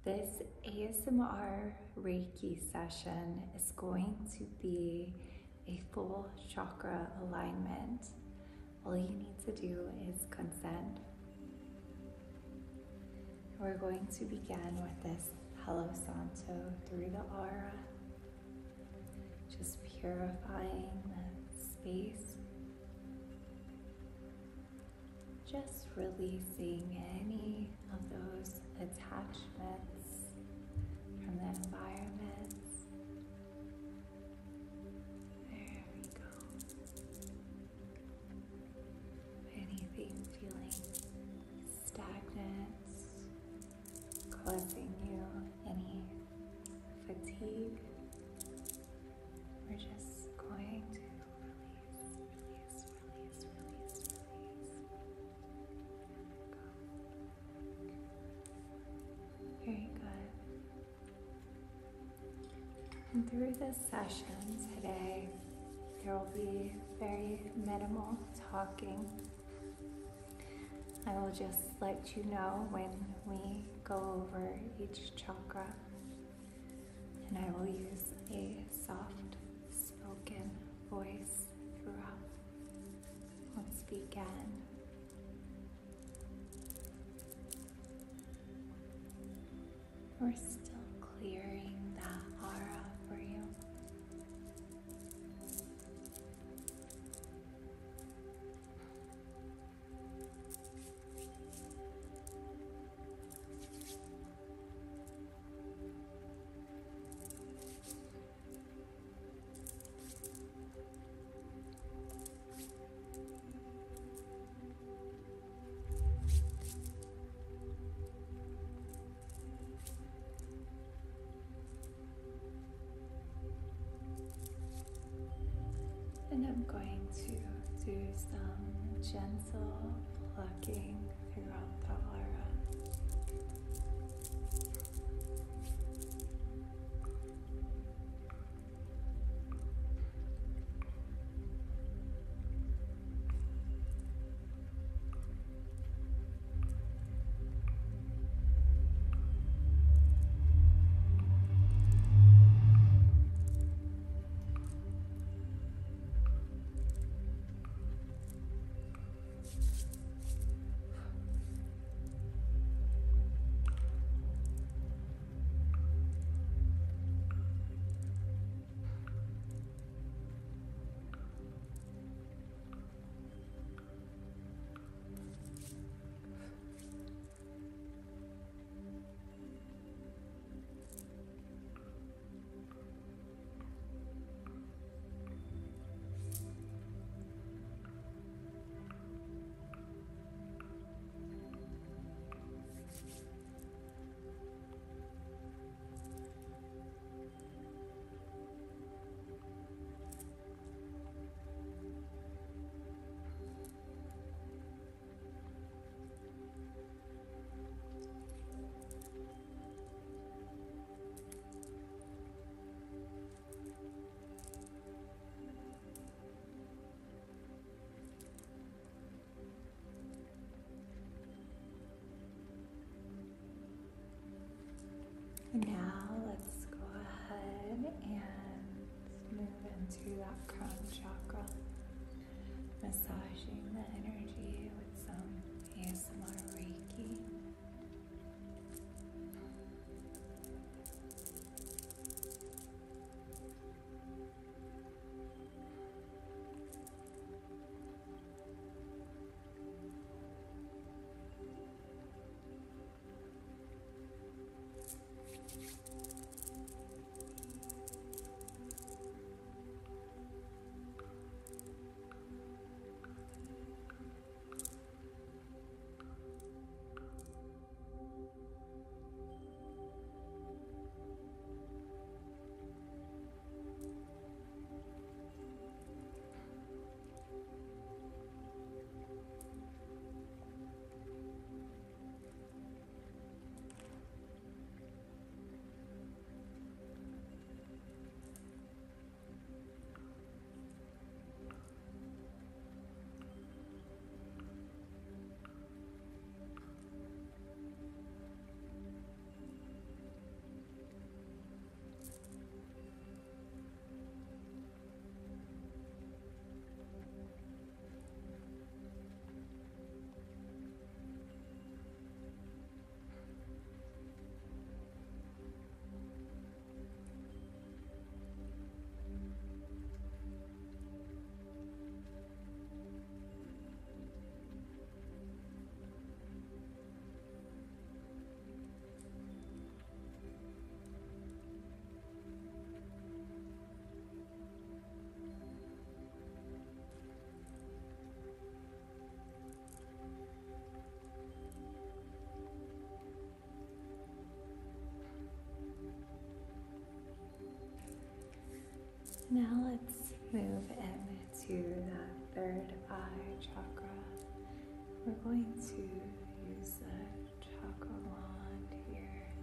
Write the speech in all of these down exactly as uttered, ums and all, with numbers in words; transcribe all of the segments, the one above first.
This A S M R Reiki session is going to be a full chakra alignment. All you need to do is consent. We're going to begin with this Palo Santo through the aura, just purifying the space, just releasing any of those attachments from the environment. There we go. Anything feeling stagnant, causing you any fatigue, we're just going to release, release, release, release, release. There we go. Very good. And through this session today, there will be very minimal talking. I will just let you know when we go over each chakra, and I will use a soft spoken voice throughout. Let's begin. We're still clearing that aura for you. And I'm going to do some gentle plucking throughout the aura. Now let's go ahead and move into that crown chakra, massaging the energy with some A S M R Reiki. move into that third eye chakra, we're going to use the chakra wand here.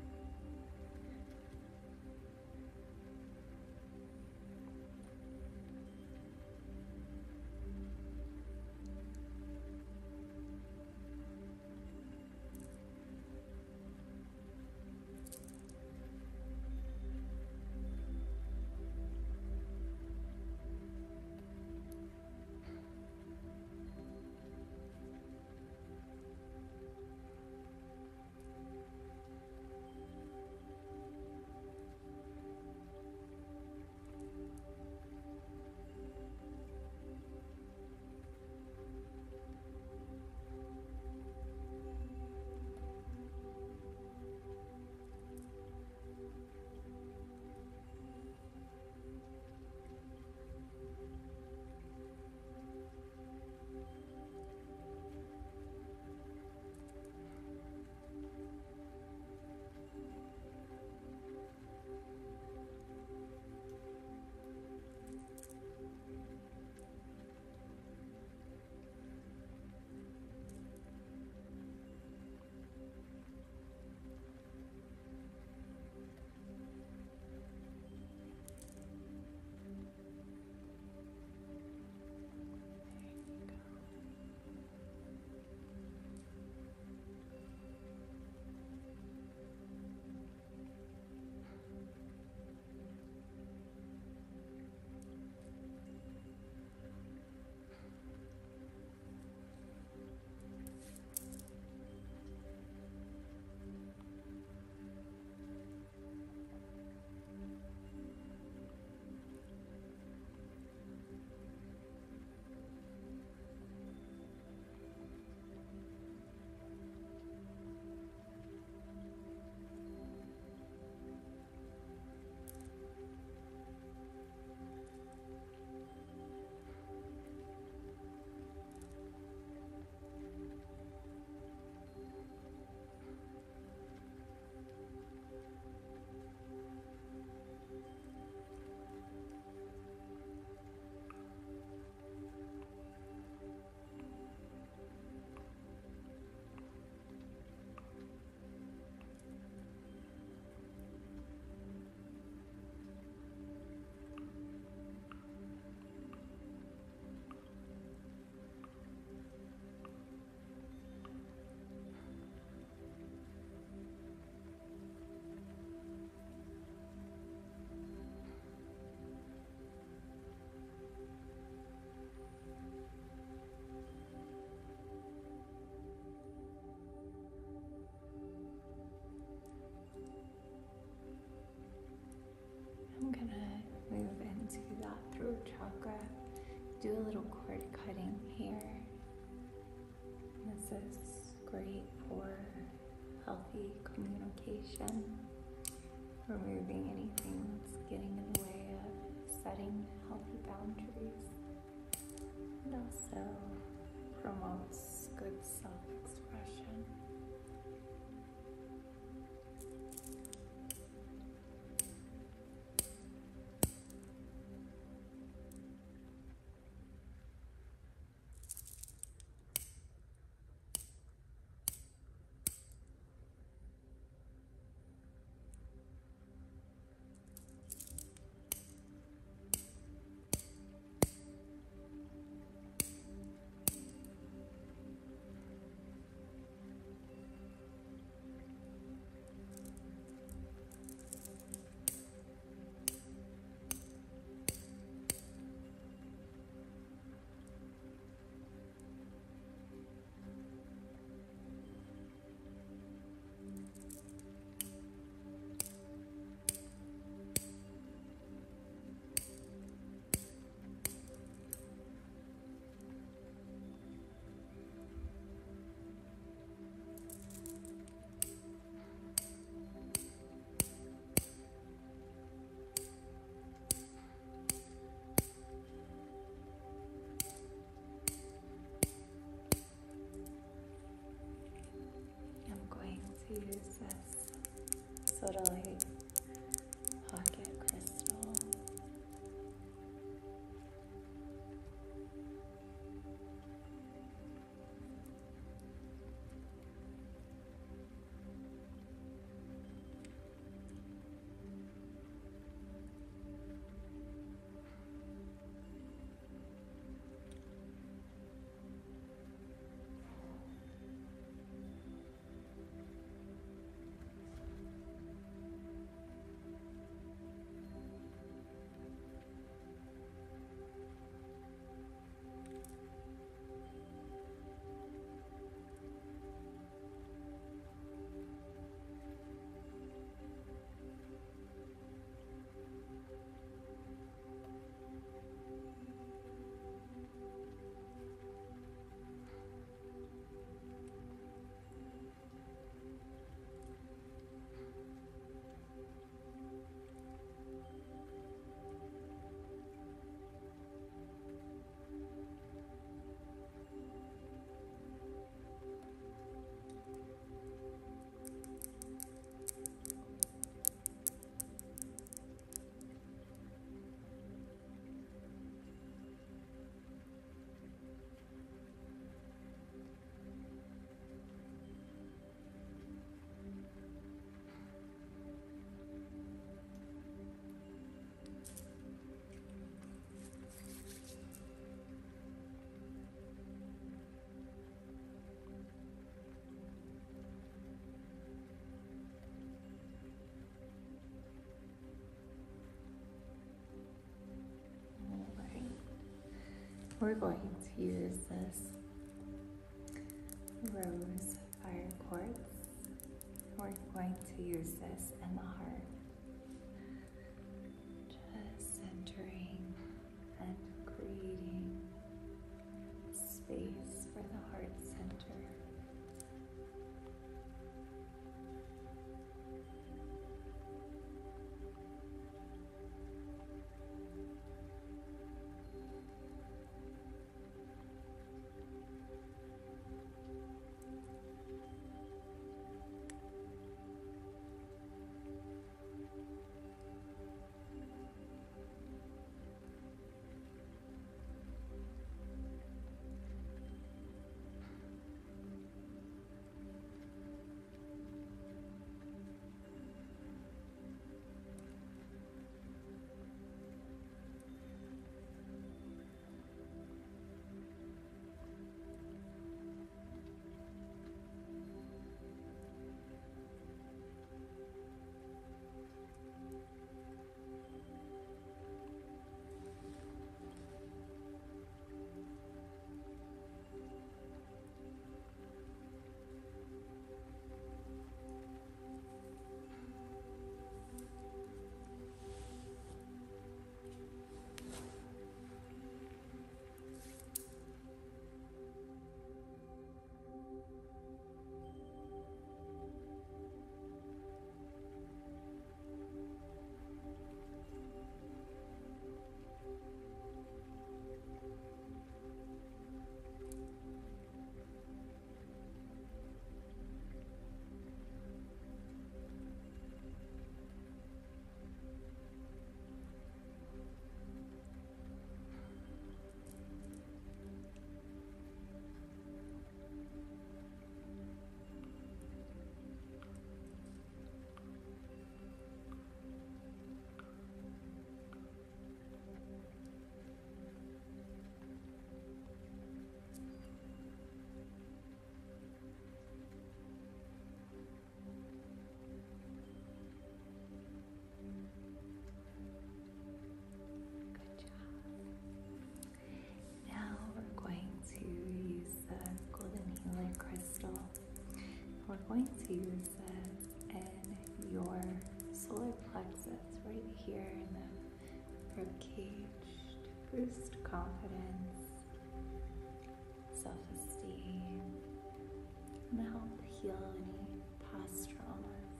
I'm gonna move into that throat chakra, do a little cord cutting here. This is great for healthy communication, removing anything that's getting in the way of setting healthy boundaries, and also promotes good self-expression. Use this sodalite pocket crystal. we're going to use this rose fire quartz. We're going to use this in the heart. Just centering and creating space for the heart center. We're going to use this in your solar plexus right here in the ribcage to boost confidence, self-esteem, and help heal any past traumas.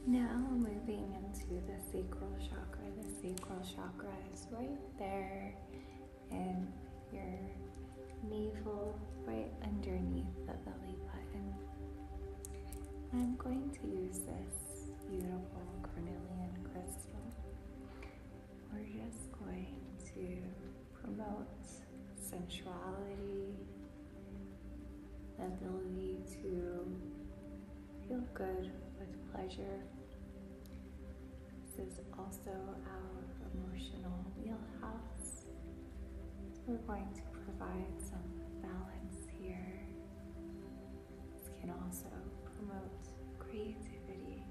Now moving into the sacral chakra. The sacral chakra is right there in your navel, right underneath the belly button. I'm going to use this beautiful cornelian crystal. We're just going to promote sensuality, the ability to feel good with pleasure. This is also our emotional wheelhouse. We're going to provide some balance here. This can also promote creativity.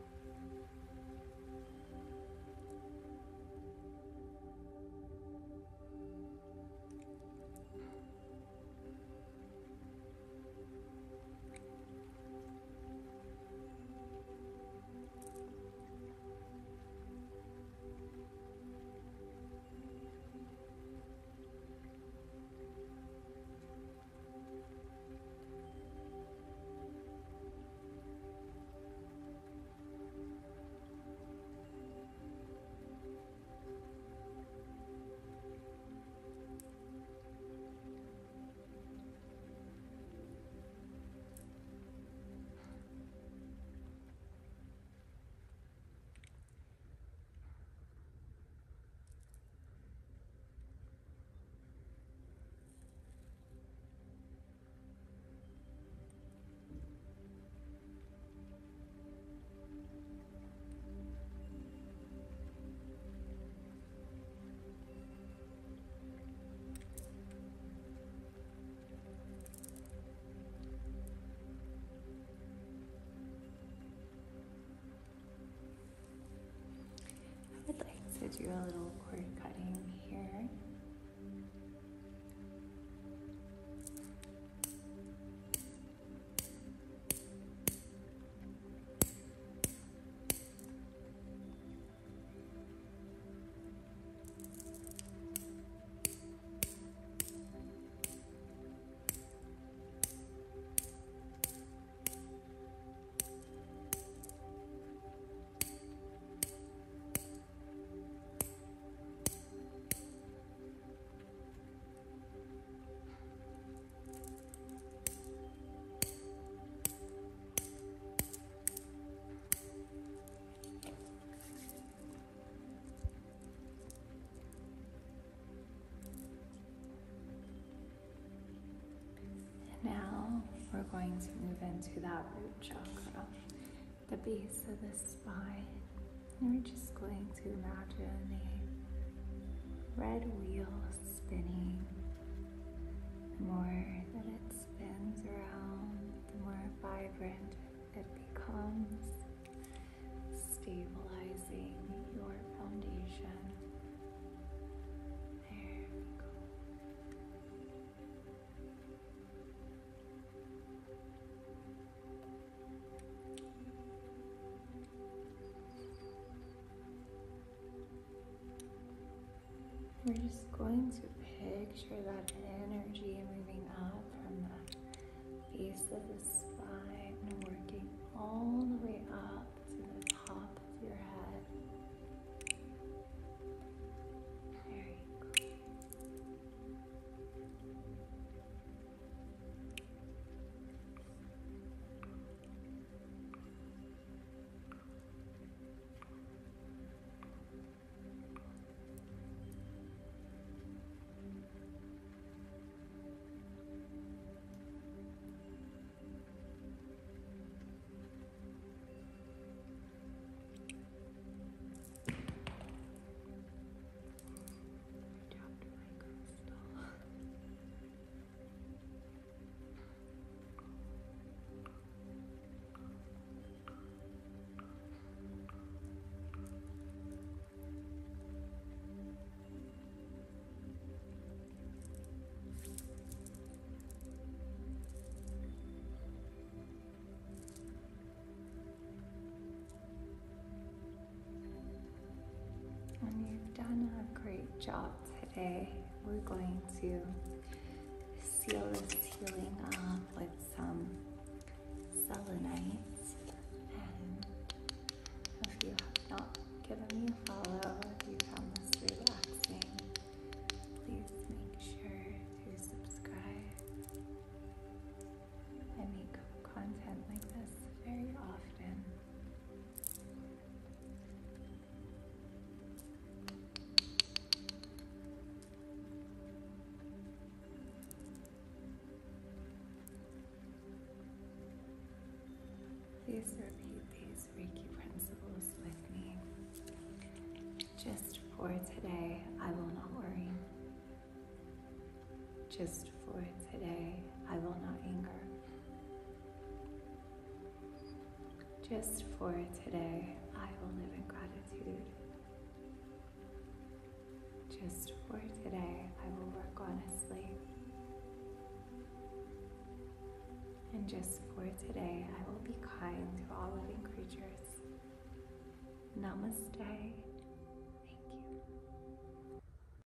I would like to do a little cord cutting here. Now we're going to move into that root chakra, the base of the spine. And we're just going to imagine a red wheel spinning. The more that it spins around, the more vibrant it becomes, stabilizing your foundation. There we go. We're just going to picture that energy moving up from the base of the spine and working all the way up to the top of your head. There you go. And you've done a great job today. We're going to seal this healing up with some selenite. And Please repeat these Reiki principles with me. Just for today, I will not worry. Just for today, I will not anger. Just for today, I will live in gratitude. Just for today, I will work honestly. And just for today, I will be kind to all living creatures. Namaste.